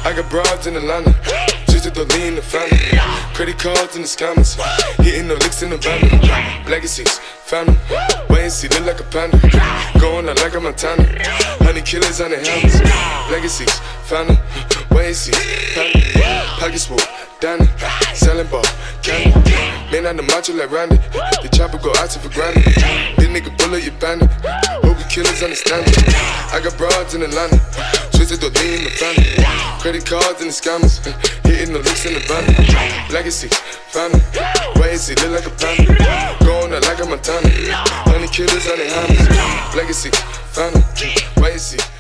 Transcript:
I got broads in Atlanta, just to lean the family. Credit cards in the scammers, hitting the licks in the van. Legacies, found them, wait and see, look like a panda. Going out like a Montana, honey killers on the helmets. Legacies, found them, wait and see, panda. Pockets full, Danny, selling ball, candy. Man on the macho like Randy, the chopper go out to for granted. This nigga bullet, you bandit, hope you killers understand it. I got broads in Atlanta, twisted the lean in the family. Credit cards in the scammers, hitting the licks in the van. Legacy, family, wait and see, look like a panda. Going out like a Montana, honey killers on the hammers. Legacy, family, wait and see.